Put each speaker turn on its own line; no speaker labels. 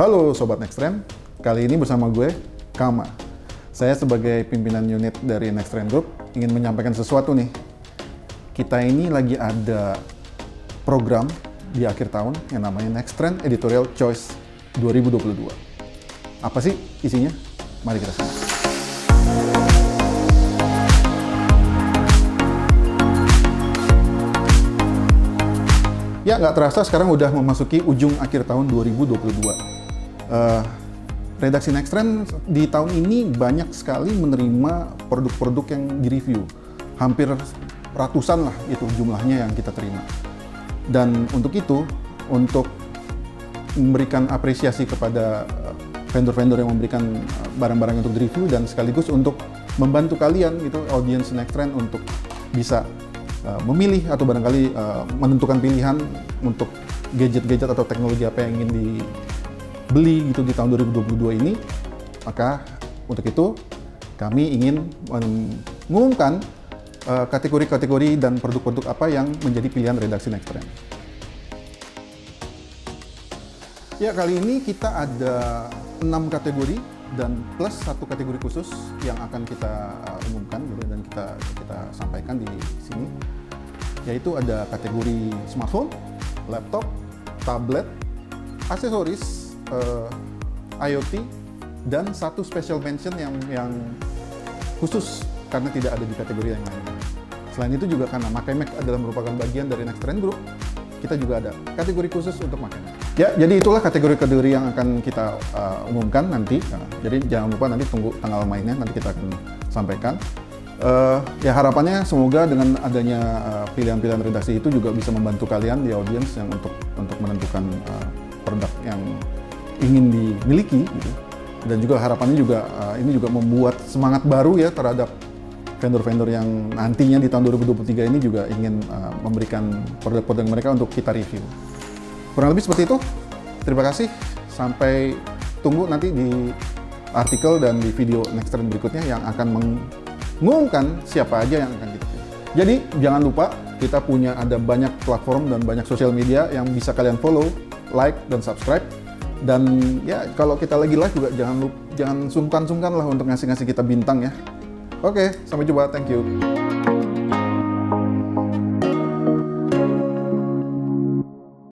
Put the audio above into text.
Halo Sobat Nextrend, kali ini bersama gue, Kama. Saya sebagai pimpinan unit dari Nextrend Group ingin menyampaikan sesuatu nih. Kita ini lagi ada program di akhir tahun yang namanya Nextrend Editorial Choice 2022. Apa sih isinya? Mari kita simak. Ya, nggak terasa sekarang udah memasuki ujung akhir tahun 2022. Redaksi Nextrend di tahun ini banyak sekali menerima produk-produk yang direview. Hampir ratusan lah itu jumlahnya yang kita terima. Dan untuk itu, untuk memberikan apresiasi kepada vendor-vendor yang memberikan barang-barang untuk direview dan sekaligus untuk membantu kalian gitu, audiens Nextrend untuk bisa memilih atau barangkali menentukan pilihan untuk gadget-gadget atau teknologi apa yang ingin dibeli gitu di tahun 2022 ini. Maka untuk itu kami ingin mengumumkan kategori-kategori dan produk-produk apa yang menjadi pilihan redaksi Nextrend. Ya, kali ini kita ada 6 kategori dan plus 1 kategori khusus yang akan kita umumkan gitu, dan kita sampaikan di sini, yaitu ada kategori smartphone, laptop, tablet, aksesoris, IoT, dan 1 special mention yang khusus karena tidak ada di kategori yang lainnya. Selain itu juga karena Makemac adalah merupakan bagian dari Nextrend Group, kita juga ada kategori khusus untuk Makemac. Ya, jadi itulah kategori-kategori yang akan kita umumkan nanti. Jadi jangan lupa nanti tunggu tanggal mainnya, nanti kita akan sampaikan. Ya, harapannya semoga dengan adanya pilihan-pilihan redaksi itu juga bisa membantu kalian di audiens yang untuk menentukan produk yang ingin dimiliki gitu. Dan juga harapannya juga ini juga membuat semangat baru ya terhadap vendor-vendor yang nantinya di tahun 2023 ini juga ingin memberikan produk-produk mereka untuk kita review. Kurang lebih seperti itu. Terima kasih. Sampai tunggu nanti di artikel dan di video Nextrend berikutnya yang akan mengumumkan siapa aja yang akan kita pilih. Jadi jangan lupa kita ada banyak platform dan banyak sosial media yang bisa kalian follow, like, dan subscribe. Dan ya, kalau kita lagi live juga jangan sungkan-sungkan lah untuk ngasih kita bintang ya. Oke, sampai jumpa. Thank you.